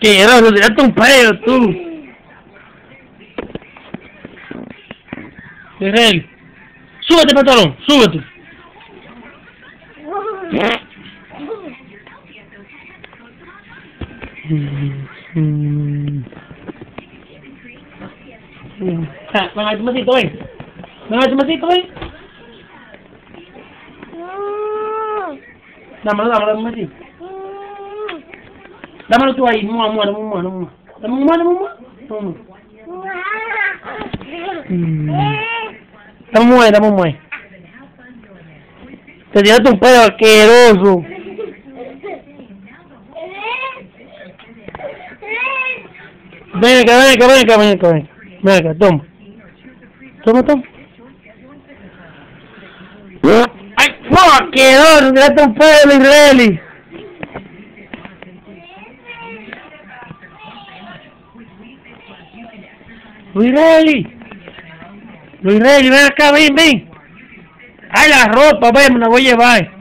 Asqueroso, tiraste un pedo, tú. Israel, súbete, pantalón, súbete. Ven a tu mesito, ven. Ven a tu mesito, ven. Dámelo, un mesito. Dámelo tú ahí, mamá. Dame un mamá. Dame un mueve. Te tiraste un pedo asqueroso. Ven acá, toma. ¡Ay, fuck! ¡Asqueroso! ¡Tiraste un pedo, Israeli! Luis Reyes, ven acá, ven. Ay, la ropa, ven, me la voy a llevar.